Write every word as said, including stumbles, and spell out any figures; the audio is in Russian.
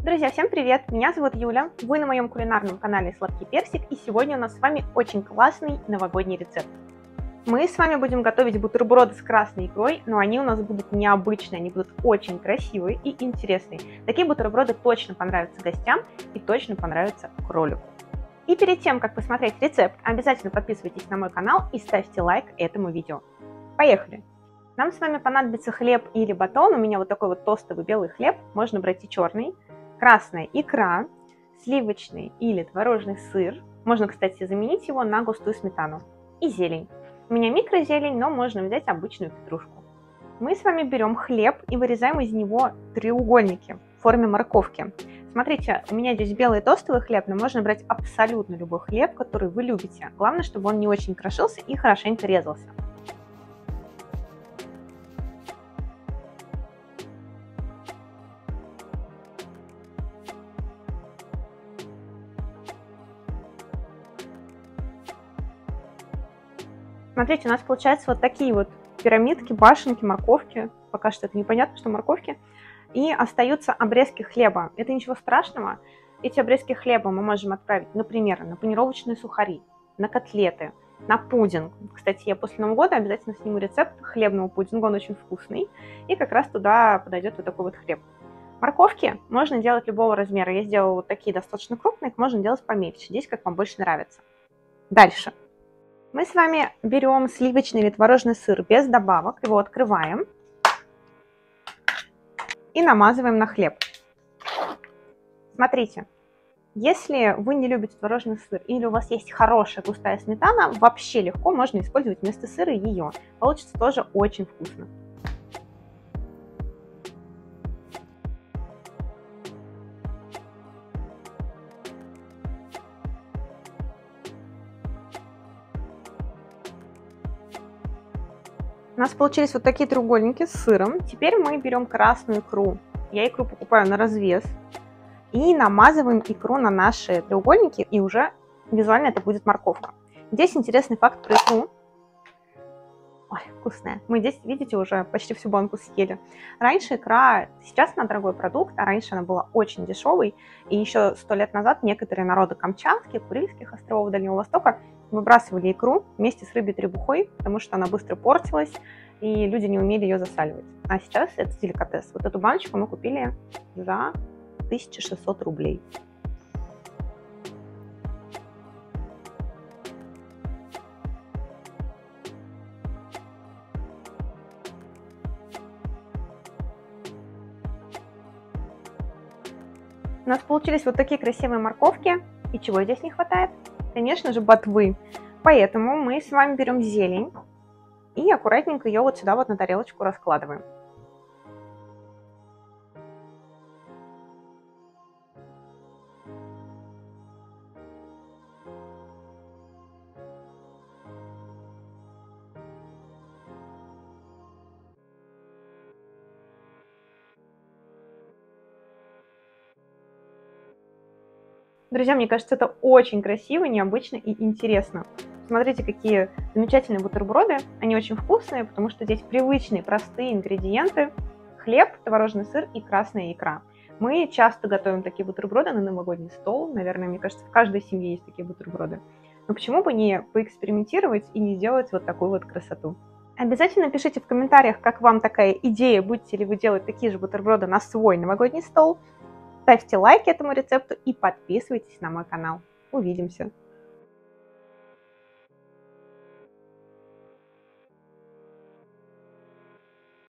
Друзья, всем привет! Меня зовут Юля, вы на моем кулинарном канале Сладкий Персик, и сегодня у нас с вами очень классный новогодний рецепт. Мы с вами будем готовить бутерброды с красной икрой, но они у нас будут необычные, они будут очень красивые и интересные. Такие бутерброды точно понравятся гостям и точно понравятся кролику. И перед тем, как посмотреть рецепт, обязательно подписывайтесь на мой канал и ставьте лайк этому видео. Поехали! Нам с вами понадобится хлеб или батон, у меня вот такой вот тостовый белый хлеб, можно брать и черный. Красная икра, сливочный или творожный сыр, можно, кстати, заменить его на густую сметану, и зелень. У меня микрозелень, но можно взять обычную петрушку. Мы с вами берем хлеб и вырезаем из него треугольники в форме морковки. Смотрите, у меня здесь белый тостовый хлеб, но можно брать абсолютно любой хлеб, который вы любите. Главное, чтобы он не очень крошился и хорошенько резался. Смотрите, у нас получаются вот такие вот пирамидки, башенки, морковки. Пока что это непонятно, что морковки. И остаются обрезки хлеба. Это ничего страшного. Эти обрезки хлеба мы можем отправить, например, на панировочные сухари, на котлеты, на пудинг. Кстати, я после Нового года обязательно сниму рецепт хлебного пудинга, он очень вкусный. И как раз туда подойдет вот такой вот хлеб. Морковки можно делать любого размера. Я сделала вот такие достаточно крупные, их можно делать помельче. Здесь как вам больше нравится. Дальше. Мы с вами берем сливочный или творожный сыр без добавок, его открываем и намазываем на хлеб. Смотрите, если вы не любите творожный сыр или у вас есть хорошая густая сметана, вообще легко можно использовать вместо сыра ее. Получится тоже очень вкусно. У нас получились вот такие треугольники с сыром. Теперь мы берем красную икру. Я икру покупаю на развес. И намазываем икру на наши треугольники, и уже визуально это будет морковка. Здесь интересный факт про икру. Ой, вкусная. Мы здесь, видите, уже почти всю банку съели. Раньше икра, сейчас она дорогой продукт, а раньше она была очень дешевой. И еще сто лет назад некоторые народы Камчатки, Курильских островов Дальнего Востока выбрасывали икру вместе с рыбьей требухой, потому что она быстро портилась, и люди не умели ее засаливать. А сейчас это деликатес. Вот эту баночку мы купили за тысячу шестьсот рублей. У нас получились вот такие красивые морковки. И чего здесь не хватает? Конечно же, ботвы. Поэтому мы с вами берем зелень и аккуратненько ее вот сюда вот на тарелочку раскладываем. Друзья, мне кажется, это очень красиво, необычно и интересно. Смотрите, какие замечательные бутерброды. Они очень вкусные, потому что здесь привычные, простые ингредиенты. Хлеб, творожный сыр и красная икра. Мы часто готовим такие бутерброды на новогодний стол. Наверное, мне кажется, в каждой семье есть такие бутерброды. Но почему бы не поэкспериментировать и не сделать вот такую вот красоту? Обязательно пишите в комментариях, как вам такая идея, будете ли вы делать такие же бутерброды на свой новогодний стол. Ставьте лайк этому рецепту и подписывайтесь на мой канал. Увидимся!